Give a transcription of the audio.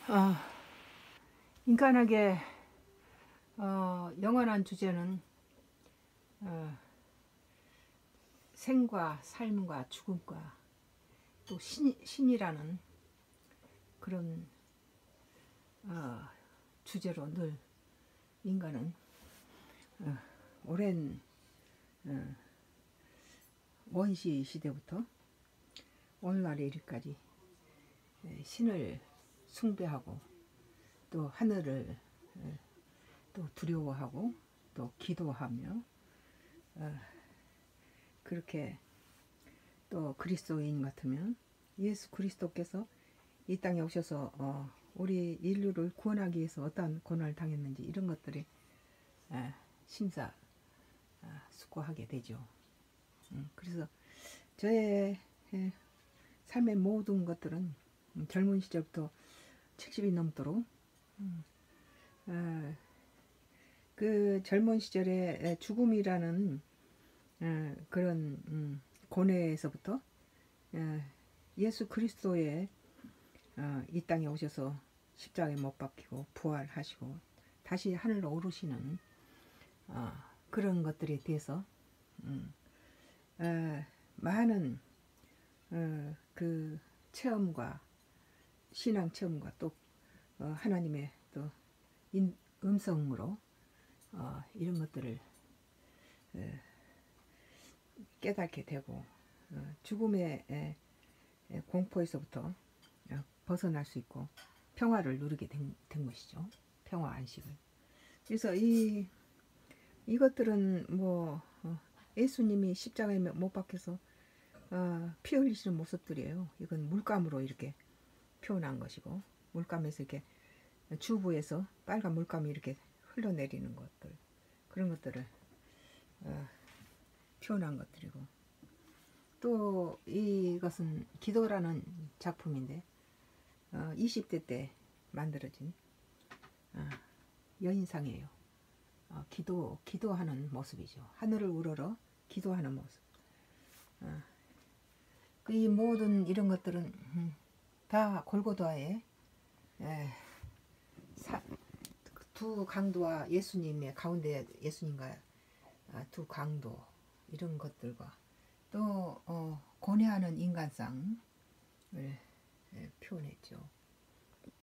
어, 인간에게 영원한 주제는 어, 생과 삶과 죽음과 또 신이라는 그런 주제로 늘 인간은 오랜 원시 시대부터 오늘날에 이르기까지 신을 숭배하고 또 하늘을 또 두려워하고 또 기도하며 그렇게 또 그리스도인 같으면 예수 그리스도께서 이 땅에 오셔서 우리 인류를 구원하기 위해서 어떠한 고난을 당했는지 이런 것들이 심사 숙고하게 되죠. 그래서 저의 삶의 모든 것들은 젊은 시절부터 70이 넘도록 그 젊은 시절에 죽음이라는 그런 고뇌에서부터 예수 그리스도의 이 땅에 오셔서 십자가에 못 박히고 부활하시고 다시 하늘로 오르시는 그런 것들에 대해서 많은 그 체험과 신앙 체험과 또 하나님의 또 음성으로 이런 것들을 깨닫게 되고 죽음의 공포에서부터 벗어날 수 있고 평화를 누리게 된 것이죠. 평화 안식을. 그래서 이것들은 뭐 예수님이 십자가에 못 박혀서 피 흘리시는 모습들이에요. 이건 물감으로 이렇게 표현한 것이고 물감에서 이렇게 주부에서 빨간 물감이 이렇게 흘러내리는 것들 그런 것들을 표현한 것들이고 또 이것은 기도라는 작품인데 20대 때 만들어진 여인상이에요. 기도하는 모습이죠. 하늘을 우러러 기도하는 모습. 이 모든 이런 것들은 다 골고다의 두 강도와 예수님의 가운데 예수님과 두 강도 이런 것들과 또 고뇌하는 인간상을 표현했죠.